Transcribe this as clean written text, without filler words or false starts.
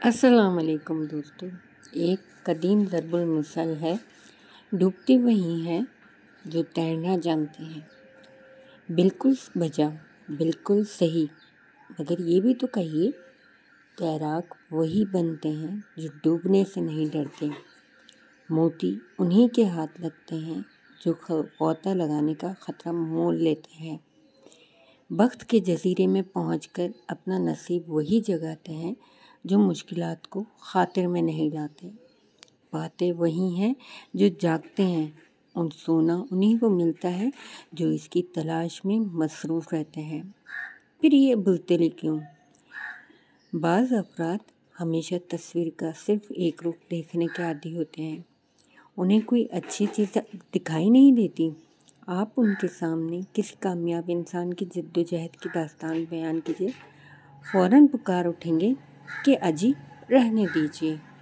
السلام علیکم دوستو۔ ایک قدیم ضرب المثل ہے، ڈوبتے وہی ہیں جو تیرنا جانتے ہیں۔ بالکل بجا، بالکل صحیح، مگر یہ بھی تو کہیے، تیراک وہی بنتے ہیں جو ڈوبنے سے نہیں ڈرتے۔ موتی انہی کے ہاتھ لگتے ہیں جو غوطہ لگانے کا خطرہ مول لیتے ہیں۔ بخت کے جزیرے میں پہنچ کر اپنا نصیب وہی جگاتے ہیں جو مشکلات کو خاطر میں نہیں لاتے۔ پاتے وہی ہیں جو جاگتے ہیں، سونا انہی کو ملتا ہے جو اس کی تلاش میں مصروف رہتے ہیں۔ پھر یہ بزدلی کیوں؟ بعض افراد ہمیشہ تصویر کا صرف ایک رخ دیکھنے کے عادی ہوتے ہیں۔ انہیں کوئی اچھی چیز دکھائی نہیں دیتی۔ آپ ان کے سامنے کسی کامیاب انسان کی جد و جہد کی داستان بیان کیجیے، فوراً پکار اٹھیں گے کہ اجی رہنے دیجیے۔